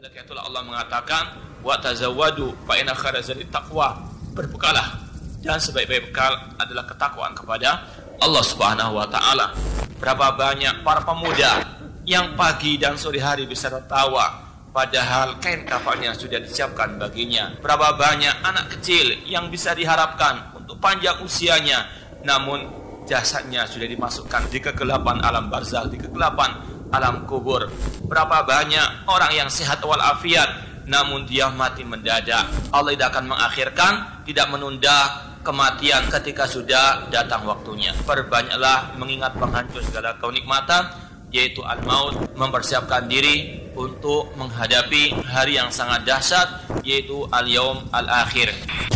Oleh itulah Allah mengatakan, wa tazawwadu fa inna khairaz zadi taqwa. Berbekalah, dan sebaik-baik bekal adalah ketakwaan kepada Allah Subhanahu wa taala. Berapa banyak para pemuda yang pagi dan sore hari bisa tertawa padahal kain kafannya sudah disiapkan baginya. Berapa banyak anak kecil yang bisa diharapkan untuk panjang usianya, namun jasadnya sudah dimasukkan di kegelapan alam barzakh, di kegelapan alam kubur. Berapa banyak orang yang sehat walafiat, namun dia mati mendadak. Allah tidak akan mengakhirkan, tidak menunda kematian ketika sudah datang waktunya. Perbanyaklah mengingat penghancur segala kenikmatan, yaitu al-maut, mempersiapkan diri untuk menghadapi hari yang sangat dahsyat, yaitu al-yaum al-akhir.